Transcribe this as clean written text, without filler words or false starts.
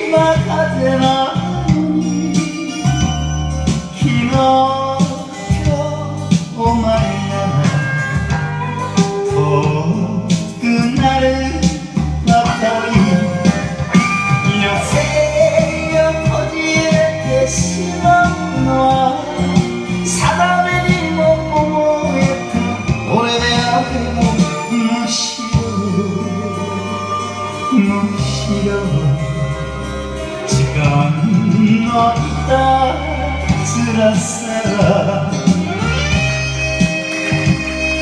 今風なのに昨日今日お前なら遠くなるばかり余生をこじれてしまうのは定めにも思えた俺であればむしろ時間のいたつらさ